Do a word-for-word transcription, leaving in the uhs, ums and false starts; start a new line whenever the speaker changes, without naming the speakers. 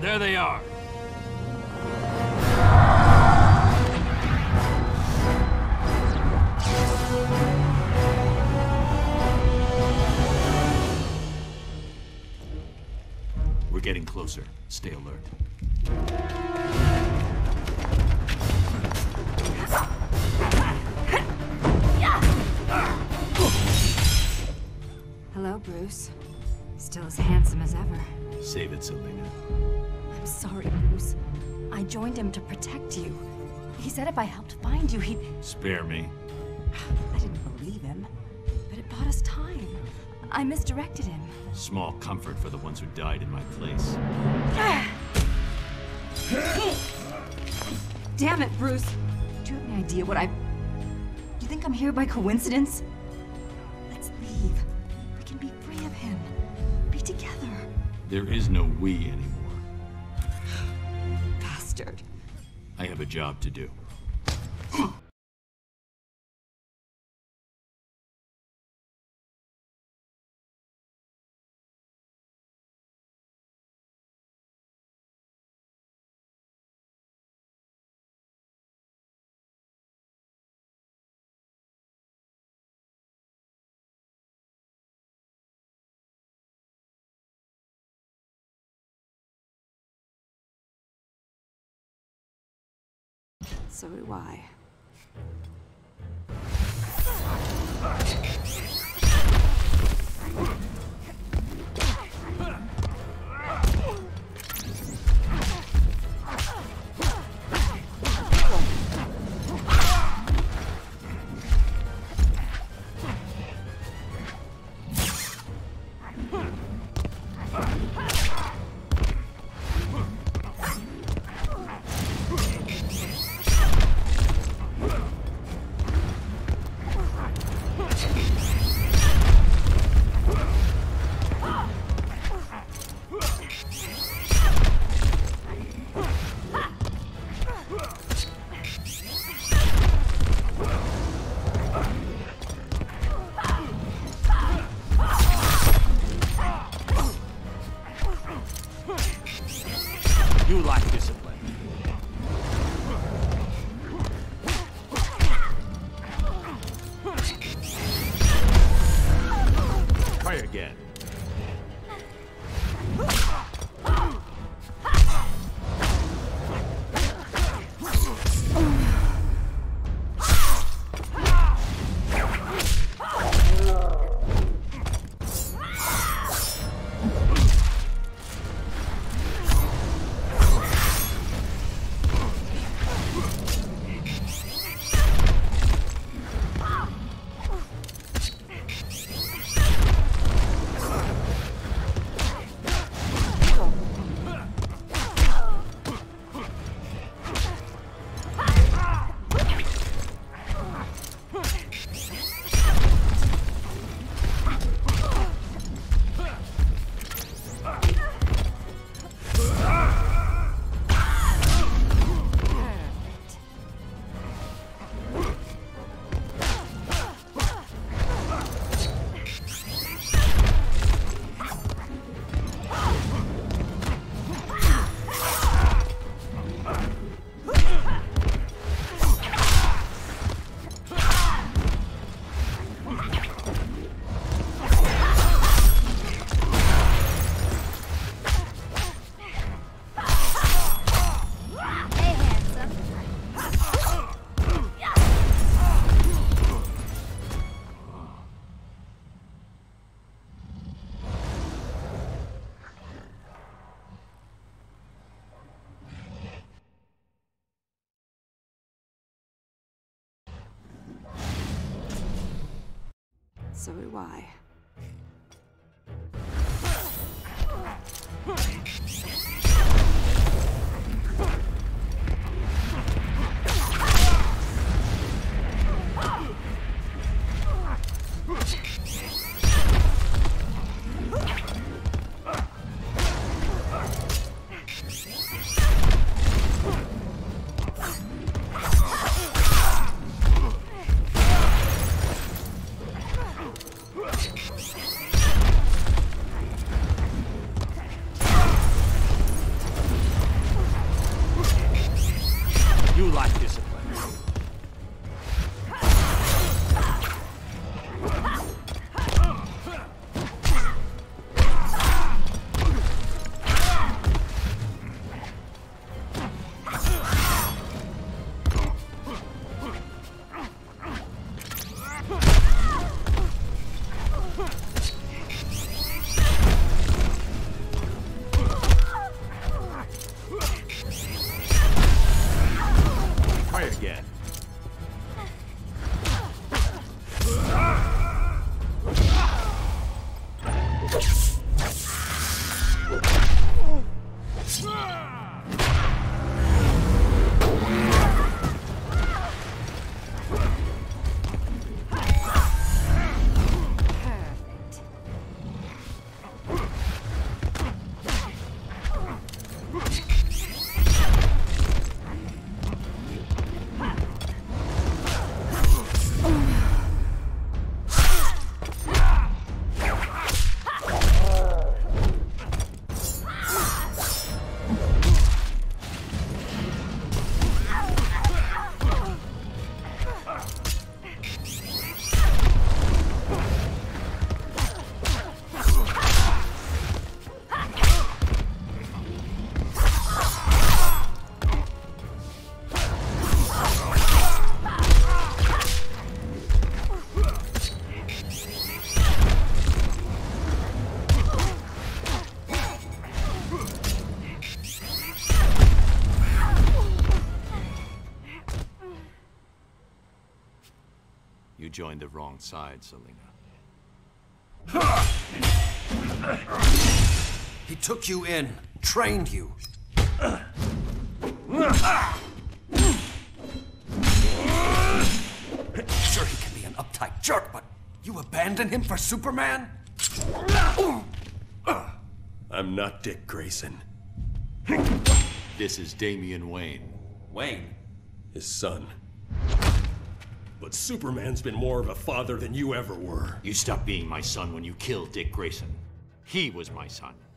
There they are. We're getting closer. Stay alert.
Hello, Bruce. Still as handsome as ever.
Save it, Selena.
I'm sorry, Bruce. I joined him to protect you. He said if I helped find you, he'd...
Spare me.
I didn't believe him, but it bought us time. I misdirected him.
Small comfort for the ones who died in my place.
Damn it, Bruce. Do you have any idea what I... Do you think I'm here by coincidence? Let's leave. We can be free of him. Be together.
There is no we anymore.
Bastard.
I have a job to do.
So do I.
You lack discipline. Try again.
So do I.
joined the wrong side, Selina.
He took you in, trained you. Sure, he can be an uptight jerk, but you abandon him for Superman?
I'm not Dick Grayson.
This is Damian Wayne.
Wayne.
His son. But Superman's been more of a father than you ever were.
You stopped being my son when you killed Dick Grayson. He was my son.